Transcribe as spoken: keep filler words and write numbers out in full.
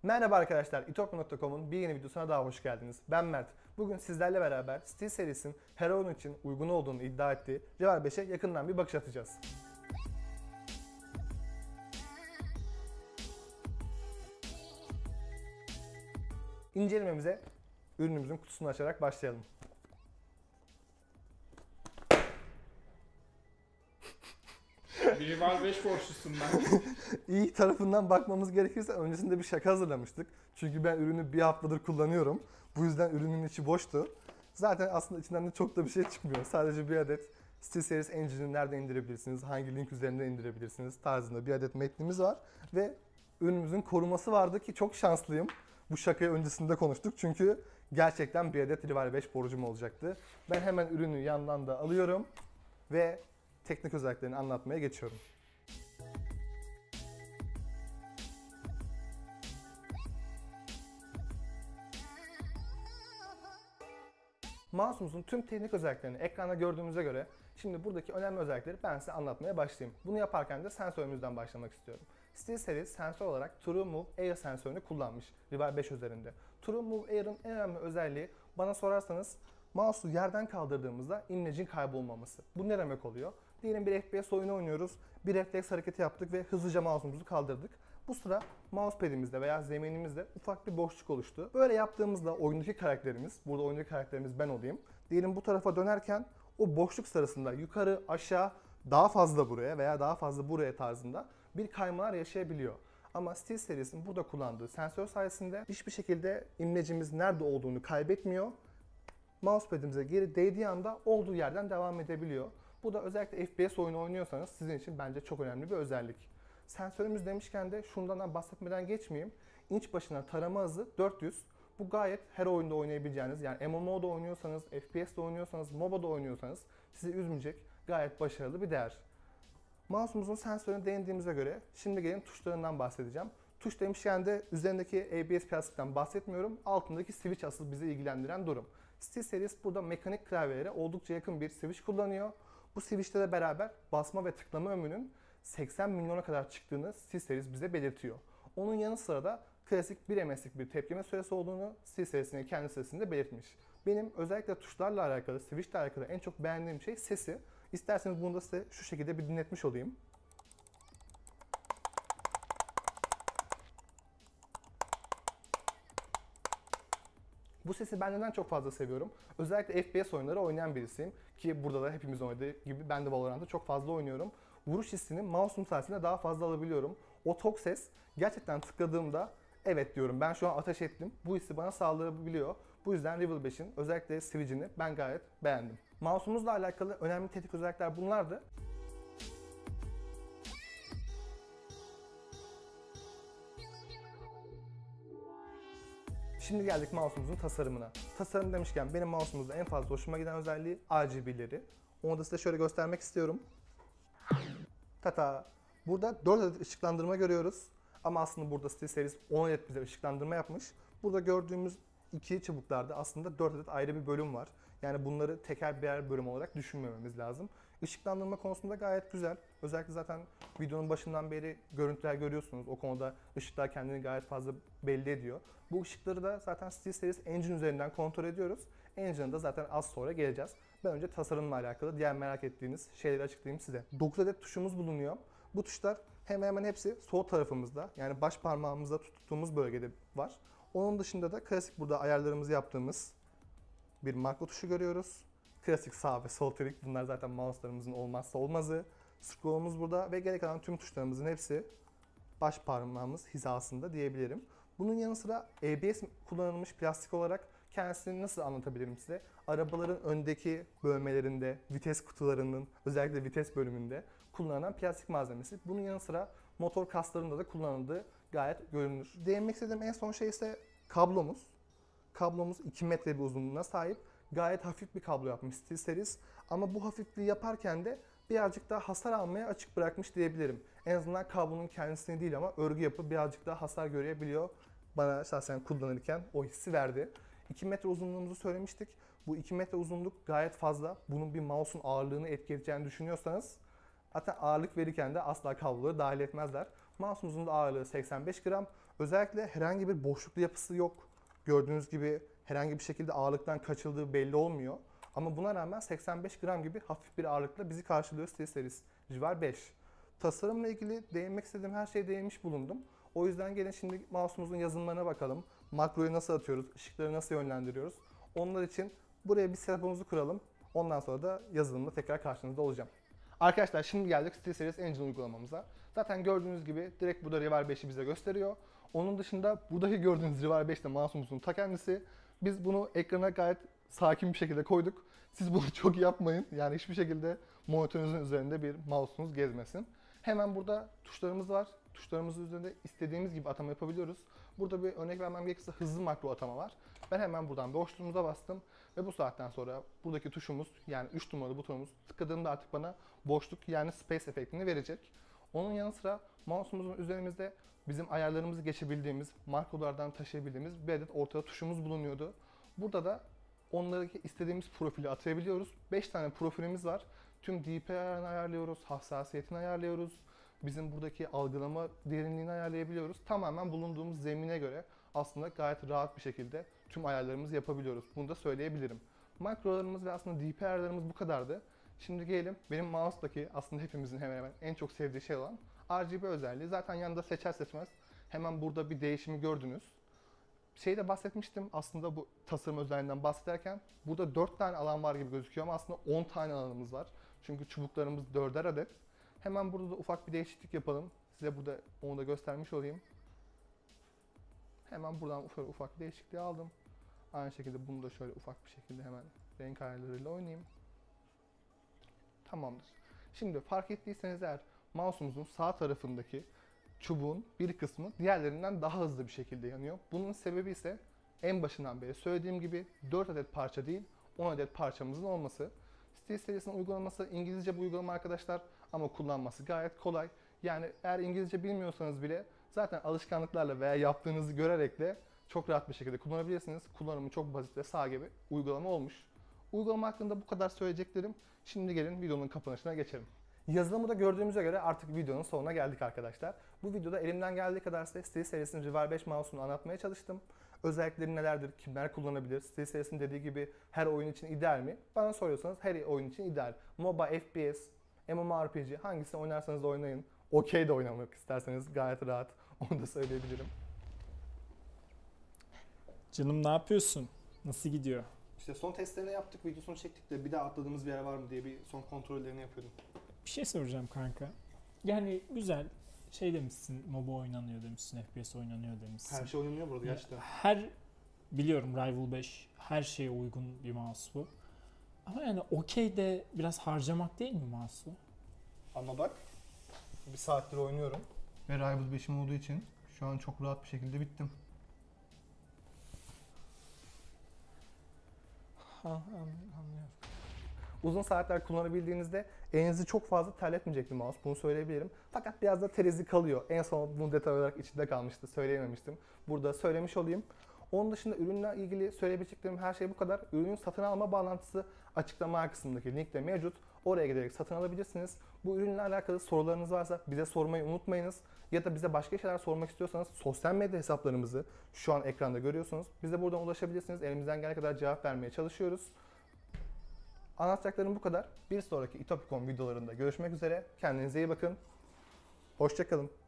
Merhaba arkadaşlar, itopya nokta com'un bir yeni videosuna daha hoş geldiniz. Ben Mert. Bugün sizlerle beraber SteelSeries'in her oyun için uygun olduğunu iddia ettiği Rival beşe yakından bir bakış atacağız. İncelememize ürünümüzün kutusunu açarak başlayalım. Bir Rival beş borçlusun ben. İyi tarafından bakmamız gerekirse öncesinde bir şaka hazırlamıştık. Çünkü ben ürünü bir haftadır kullanıyorum. Bu yüzden ürünün içi boştu. Zaten aslında içinden de çok da bir şey çıkmıyor. Sadece bir adet SteelSeries Engine'i nerede indirebilirsiniz, hangi link üzerinden indirebilirsiniz tarzında bir adet metnimiz var. Ve ürünümüzün koruması vardı ki çok şanslıyım. Bu şakayı öncesinde konuştuk çünkü gerçekten bir adet Rival beş borcum olacaktı. Ben hemen ürünü yandan da alıyorum ve teknik özelliklerini anlatmaya geçiyorum. Mouse'umuzun tüm teknik özelliklerini ekranda gördüğümüze göre şimdi buradaki önemli özellikleri ben size anlatmaya başlayayım. Bunu yaparken de sensörümüzden başlamak istiyorum. SteelSeries sensör olarak TrueMove Air sensörünü kullanmış Rival beş üzerinde. TrueMove Air'ın en önemli özelliği bana sorarsanız mouse'u yerden kaldırdığımızda imlecin kaybolmaması. Bu ne demek oluyor? Diyelim bir F P S oyunu oynuyoruz, bir refleks hareketi yaptık ve hızlıca mouse'umuzu kaldırdık. Bu sıra mousepad'imizde veya zeminimizde ufak bir boşluk oluştu. Böyle yaptığımızda oyundaki karakterimiz, burada oyundaki karakterimiz ben olayım. Diyelim bu tarafa dönerken o boşluk sırasında yukarı, aşağı, daha fazla buraya veya daha fazla buraya tarzında bir kaymalar yaşayabiliyor. Ama SteelSeries'in burada kullandığı sensör sayesinde hiçbir şekilde imlecimiz nerede olduğunu kaybetmiyor. Mousepad'imize geri değdiği anda olduğu yerden devam edebiliyor. Bu da özellikle F P S oyunu oynuyorsanız sizin için bence çok önemli bir özellik. Sensörümüz demişken de şundan bahsetmeden geçmeyeyim. İnç başına tarama hızı dört yüz. Bu gayet her oyunda oynayabileceğiniz, yani M M O'da oynuyorsanız, F P S'de oynuyorsanız, MOBA'da oynuyorsanız sizi üzmeyecek gayet başarılı bir değer. Mouse'umuzun sensörüne değindiğimize göre şimdi gelin tuşlarından bahsedeceğim. Tuş demişken de üzerindeki A B S plastikten bahsetmiyorum. Altındaki switch asıl bizi ilgilendiren durum. SteelSeries burada mekanik klavyelere oldukça yakın bir switch kullanıyor. Bu switch'te de beraber basma ve tıklama ömrünün seksen milyona kadar çıktığını SteelSeries bize belirtiyor. Onun yanı sıra da klasik bir ms'lik bir tepkime süresi olduğunu SteelSeries'in kendi sitesinde belirtmiş. Benim özellikle tuşlarla alakalı, switch'le alakalı en çok beğendiğim şey sesi. İsterseniz bunu da size şu şekilde bir dinletmiş olayım. Bu sesi ben neden çok fazla seviyorum? Özellikle F P S oyunları oynayan birisiyim. Ki burada da hepimiz oynadığı gibi ben de Valorant'ta çok fazla oynuyorum. Vuruş hissini mouse'um sayesinde daha fazla alabiliyorum. O tok ses gerçekten tıkladığımda evet diyorum, ben şu an ateş ettim. Bu hissi bana sağlayabiliyor. Bu yüzden Rival beşin özellikle switch'ini ben gayet beğendim. Mouse'umuzla alakalı önemli teknik özellikler bunlardı. Şimdi geldik mouse'umuzun tasarımına. Tasarım demişken benim mouse'umuzda en fazla hoşuma giden özelliği R G B'leri. Onu da size şöyle göstermek istiyorum. Tata! Burada dört adet ışıklandırma görüyoruz. Ama aslında burada SteelSeries on adet bize ışıklandırma yapmış. Burada gördüğümüz iki çubuklarda aslında dört adet ayrı bir bölüm var. Yani bunları teker birer bölüm olarak düşünmememiz lazım. Işıklandırma konusunda gayet güzel. Özellikle zaten videonun başından beri görüntüler görüyorsunuz. O konuda ışıklar kendini gayet fazla belli ediyor. Bu ışıkları da zaten SteelSeries Engine üzerinden kontrol ediyoruz. Engine'a da zaten az sonra geleceğiz. Ben önce tasarımla alakalı diğer merak ettiğiniz şeyleri açıklayayım size. dokuz adet tuşumuz bulunuyor. Bu tuşlar hemen hemen hepsi sol tarafımızda, yani baş parmağımızda tuttuğumuz bölgede var. Onun dışında da klasik burada ayarlarımızı yaptığımız bir makro tuşu görüyoruz. Klasik sağ ve sol trik, bunlar zaten mouse'larımızın olmazsa olmazı. Scroll'umuz burada ve gerek kalan tüm tuşlarımızın hepsi baş parmağımız hizasında diyebilirim. Bunun yanı sıra A B S kullanılmış plastik olarak kendisini nasıl anlatabilirim size? Arabaların öndeki bölmelerinde, vites kutularının, özellikle vites bölümünde kullanılan plastik malzemesi. Bunun yanı sıra motor kaslarında da kullanıldığı gayet görünür. Değinmek istediğim en son şey ise kablomuz. Kablomuz iki metre bir uzunluğuna sahip. Gayet hafif bir kablo yapmış SteelSeries. Ama bu hafifliği yaparken de birazcık daha hasar almaya açık bırakmış diyebilirim. En azından kablonun kendisini değil ama örgü yapı birazcık daha hasar görebiliyor. Bana şahsen kullanırken o hissi verdi. iki metre uzunluğumuzu söylemiştik. Bu iki metre uzunluk gayet fazla. Bunun bir mouse'un ağırlığını etkileyeceğini düşünüyorsanız zaten ağırlık verirken de asla kabloları dahil etmezler. Mouse'umuzun da ağırlığı seksen beş gram. Özellikle herhangi bir boşluklu yapısı yok. Gördüğünüz gibi herhangi bir şekilde ağırlıktan kaçıldığı belli olmuyor. Ama buna rağmen seksen beş gram gibi hafif bir ağırlıkla bizi karşılıyor SteelSeries Rival beş. Tasarımla ilgili değinmek istediğim her şeye değinmiş bulundum. O yüzden gelin şimdi mouse'umuzun yazılımlarına bakalım. Makroyu nasıl atıyoruz, ışıkları nasıl yönlendiriyoruz. Onlar için buraya bir setup'ımızı kuralım. Ondan sonra da yazılımda tekrar karşınızda olacağım. Arkadaşlar şimdi geldik SteelSeries Engine uygulamamıza. Zaten gördüğünüz gibi direkt burada Rival beşi bize gösteriyor. Onun dışında buradaki gördüğünüz Rival beşte mouse'umuzun ta kendisi. Biz bunu ekrana gayet sakin bir şekilde koyduk. Siz bunu çok yapmayın. Yani hiçbir şekilde monitörünüzün üzerinde bir mouse'unuz gezmesin. Hemen burada tuşlarımız var. Tuşlarımızın üzerinde istediğimiz gibi atama yapabiliyoruz. Burada bir örnek vermem gerekirse hızlı makro atama var. Ben hemen buradan boşluğumuza bastım ve bu saatten sonra buradaki tuşumuz yani üç numaralı butonumuz tıkladığımda artık bana boşluk yani space efektini verecek. Onun yanı sıra mouse'umuzun üzerimizde bizim ayarlarımızı geçebildiğimiz, makrolardan taşıyabildiğimiz bir adet ortada tuşumuz bulunuyordu. Burada da onları istediğimiz profili atayabiliyoruz. beş tane profilimiz var. Tüm D P I ayarını ayarlıyoruz, hassasiyetini ayarlıyoruz. Bizim buradaki algılama derinliğini ayarlayabiliyoruz. Tamamen bulunduğumuz zemine göre aslında gayet rahat bir şekilde tüm ayarlarımızı yapabiliyoruz. Bunu da söyleyebilirim. Makrolarımız ve aslında D P I ayarlarımız bu kadardı. Şimdi gelelim benim mouse'daki aslında hepimizin hemen hemen en çok sevdiği şey olan R G B özelliği. Zaten yanında seçer seçmez hemen burada bir değişimi gördünüz. Şeyde bahsetmiştim aslında bu tasarım özelliğinden bahsederken burada dört tane alan var gibi gözüküyor ama aslında on tane alanımız var. Çünkü çubuklarımız dörder adet. Hemen burada da ufak bir değişiklik yapalım. Size burada onu da göstermiş olayım. Hemen buradan ufak ufak değişikliği aldım. Aynı şekilde bunu da şöyle ufak bir şekilde hemen renk ayarlarıyla oynayayım. Tamamdır. Şimdi fark ettiyseniz eğer mouse'umuzun sağ tarafındaki çubuğun bir kısmı diğerlerinden daha hızlı bir şekilde yanıyor. Bunun sebebi ise en başından beri söylediğim gibi dört adet parça değil on adet parçamızın olması. SteelSeries'in uygulaması İngilizce bir uygulama arkadaşlar ama kullanması gayet kolay. Yani eğer İngilizce bilmiyorsanız bile zaten alışkanlıklarla veya yaptığınızı görerek de çok rahat bir şekilde kullanabilirsiniz. Kullanımı çok basit ve sağ gibi uygulama olmuş. Uygulama hakkında bu kadar söyleyeceklerim. Şimdi gelin videonun kapanışına geçelim. Yazılımı da gördüğümüze göre artık videonun sonuna geldik arkadaşlar. Bu videoda elimden geldiği kadar size SteelSeries'in Rival beş mouse'unu anlatmaya çalıştım. Özellikleri nelerdir, kimler kullanabilir, SteelSeries'in dediği gibi her oyun için ideal mi? Bana soruyorsanız her oyun için ideal. MOBA, F P S, MMORPG hangisini oynarsanız da oynayın. Okey de oynamak isterseniz gayet rahat. Onu da söyleyebilirim. Canım ne yapıyorsun? Nasıl gidiyor? İşte son testlerini yaptık, videosunu çektik de bir daha atladığımız bir yer var mı diye bir son kontrollerini yapıyordum. Bir şey soracağım kanka. Yani güzel şey demişsin, MOBA oynanıyor demişsin, F P S oynanıyor demişsin. Her şey oynanıyor burada gerçekten. Her, biliyorum Rival beş her şeye uygun bir mouse bu. Ama yani okey de biraz harcamak değil mi mouse'u? Ama bak, bir saattir oynuyorum. Ve Rival beşim olduğu için şu an çok rahat bir şekilde bittim. Ha, anlıyorum. Uzun saatler kullanabildiğinizde elinizi çok fazla terletmeyecek bir mouse. Bunu söyleyebilirim. Fakat biraz da terizi kalıyor. En son bunu detay olarak içinde kalmıştı. Söyleyememiştim. Burada söylemiş olayım. Onun dışında ürünle ilgili söyleyebileceklerim her şey bu kadar. Ürünün satın alma bağlantısı açıklama kısmındaki linkte mevcut. Oraya giderek satın alabilirsiniz. Bu ürünle alakalı sorularınız varsa bize sormayı unutmayınız. Ya da bize başka şeyler sormak istiyorsanız sosyal medya hesaplarımızı şu an ekranda görüyorsunuz. Bize buradan ulaşabilirsiniz. Elimizden gelene kadar cevap vermeye çalışıyoruz. Anlatacaklarım bu kadar. Bir sonraki İtopikon videolarında görüşmek üzere. Kendinize iyi bakın. Hoşça kalın.